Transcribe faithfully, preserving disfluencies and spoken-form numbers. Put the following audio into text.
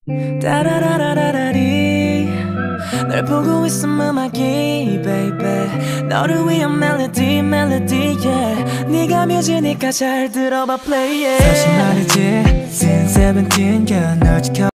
따라라라라리 널 보고 있음 음악이 baby 너를 위한 멜로디 멜로디 yeah 네가 뮤지니까 잘 들어봐 play it 사실 말이지 since seventeen girl 널 지켜